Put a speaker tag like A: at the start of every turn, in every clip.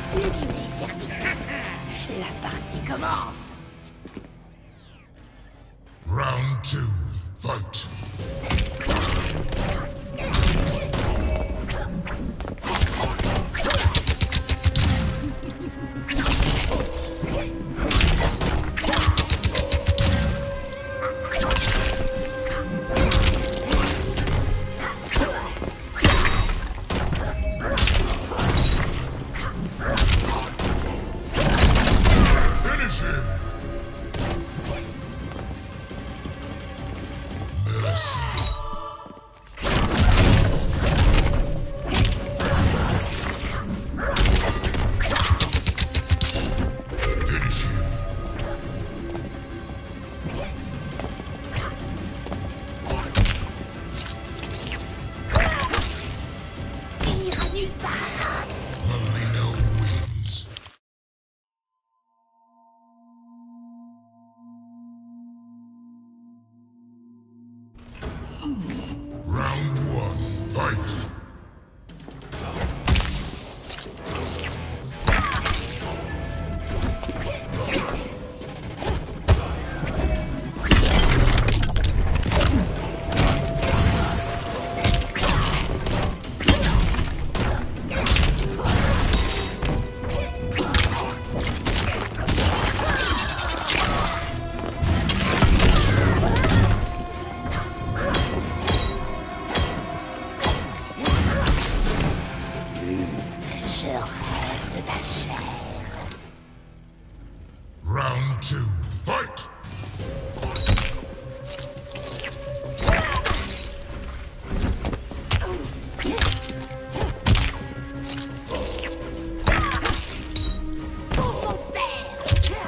A: Le dîner est servi. La partie commence.
B: Round 2, fight. Finish him! Mercy. Finish him.
A: Il ira nulle part.
B: Molino wins. Round 1, fight.
A: Je rêve de ta chair.
B: Round 2, fight.
A: Pour mon père.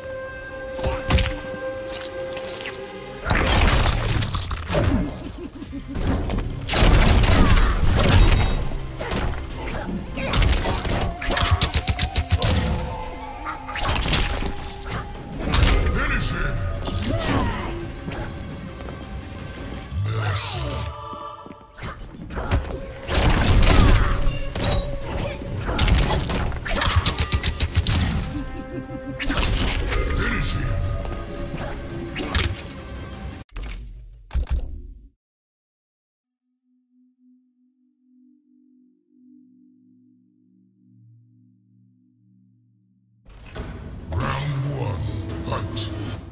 B: Finish him. Mercy. Finish him. Round 1, fight.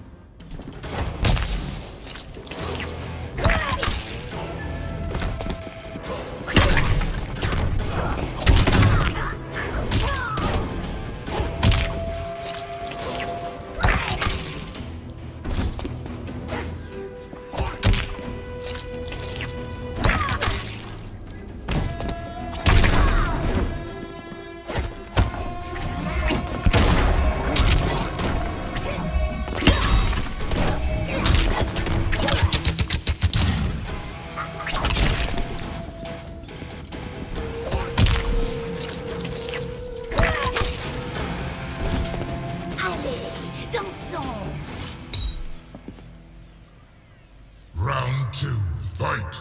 A: Allez, dansons.
B: Round 2, fight.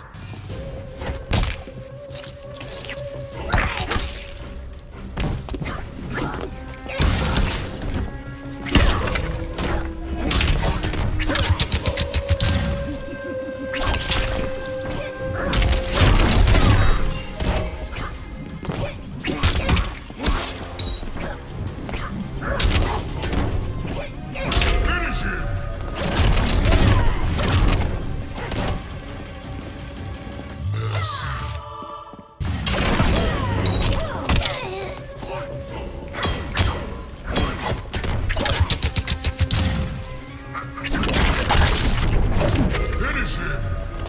B: Finish him. Mercy. Finish him.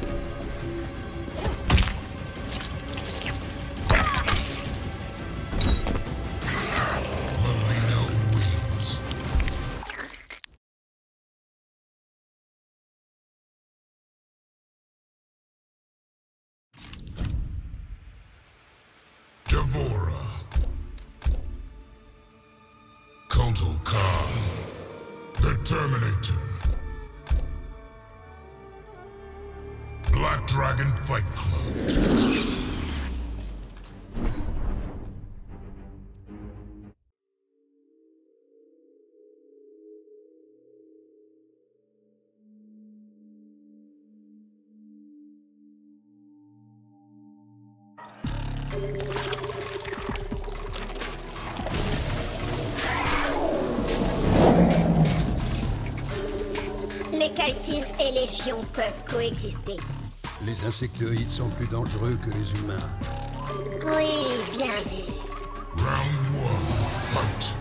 B: Molino wins. Devora. Kotal Khan. The Terminator. Black Dragon Fight Club.
A: Les Kaitines et les chions peuvent coexister.
C: Les insectoïdes sont plus dangereux que les humains.
A: Oui, bien vu.
B: Round one, fight.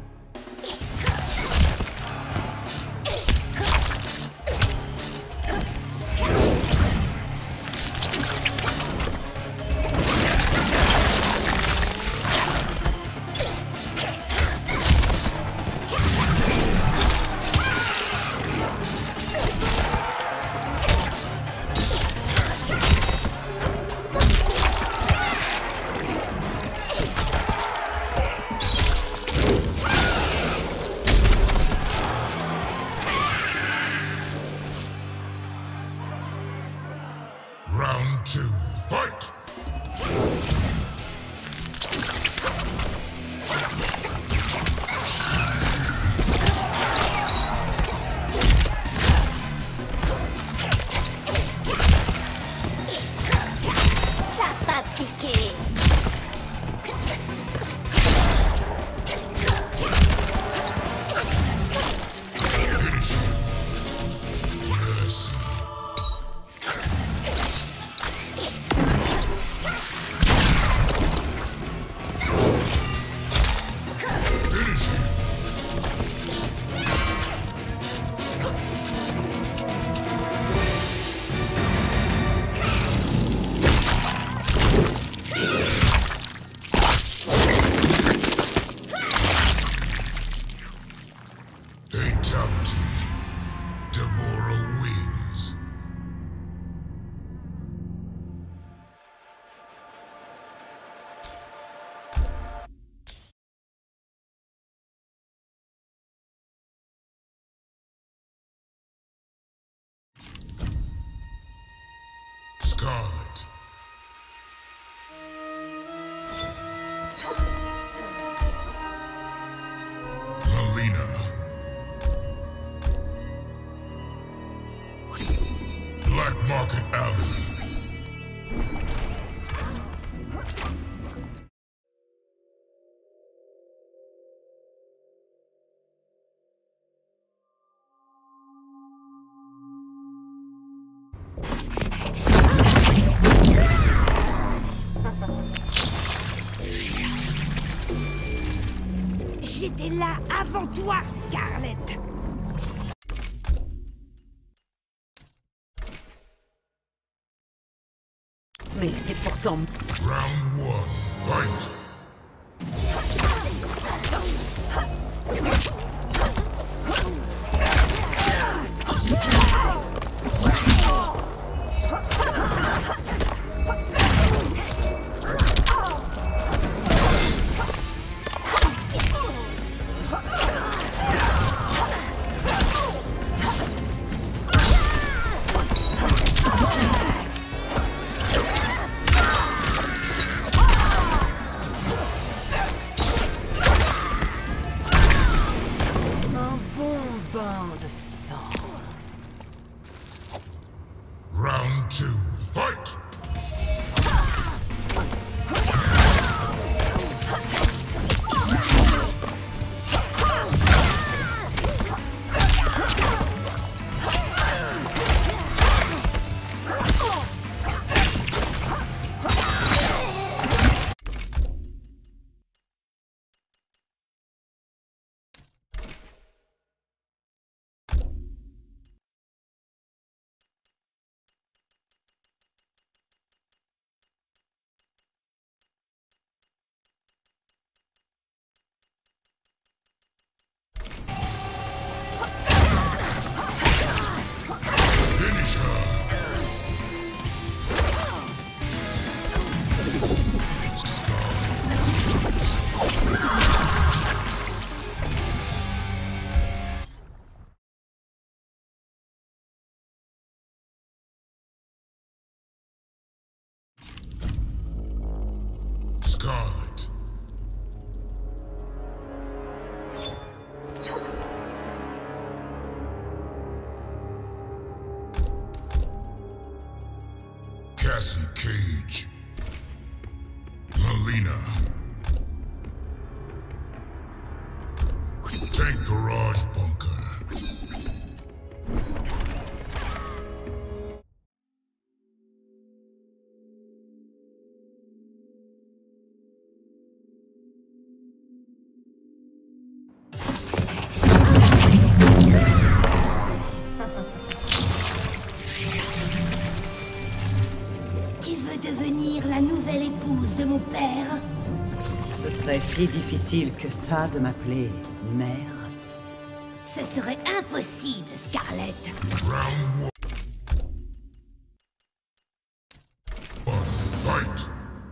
B: Round two, fight!
A: Ça va piquer.
B: Finish him. Mercy. Finish him. Fatality. Devora wins. Scarlet. Melina. Black Market Alley.
A: J'étais là avant toi, Scarlett. Mais c'est pourtant...
B: Round one, fight!
A: Un bon bain de sang.
B: Round two, fight! Finish her! Scarlet wins. Scarlet. Cassie Cage. Tank garage bunker.
A: Tu veux devenir la nouvelle épouse de mon père?
D: Ce serait si difficile que ça de m'appeler mère.
A: Ce serait impossible, Scarlett.
B: Round one. Fight.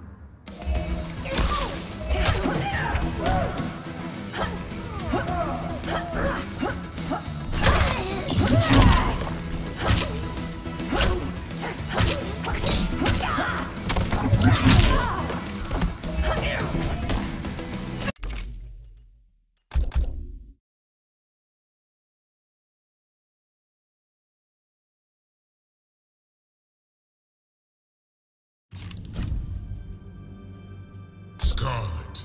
B: Scarlet.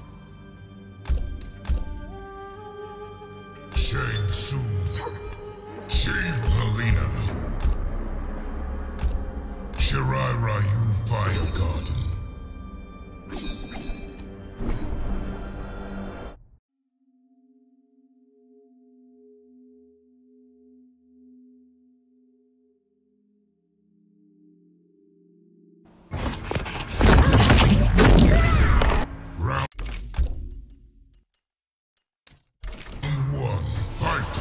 B: Shang Tsung. Shield Melina. Shirai Ryu Fire Garden. Round one. Fight.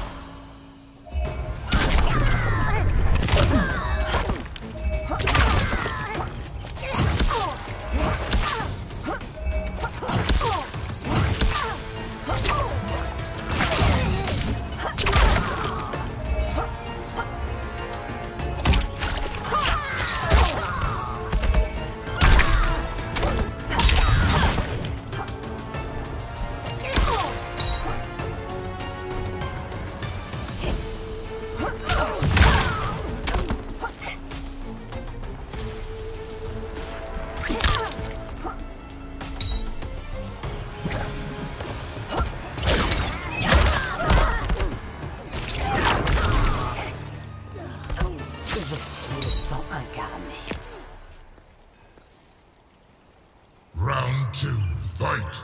D: Je suis le sang incarné.
B: Round two. Fight.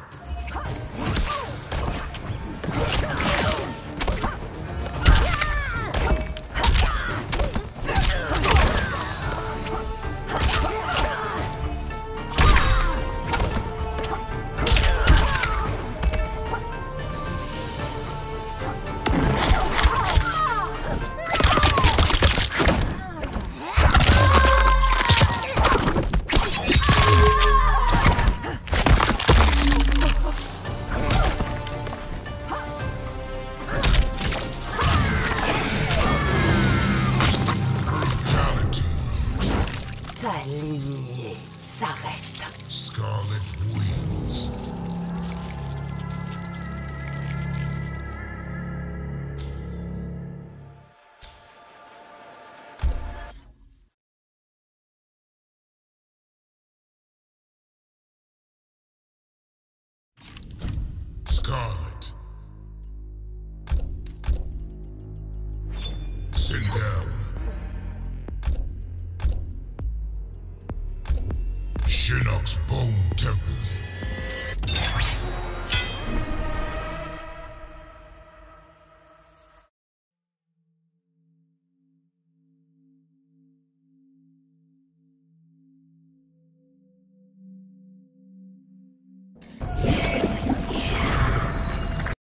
B: Brutality.
D: Ta lignée s'arrête.
B: Scarlet wins. Scarlet. Sindel. Shinnok's Bone Temple.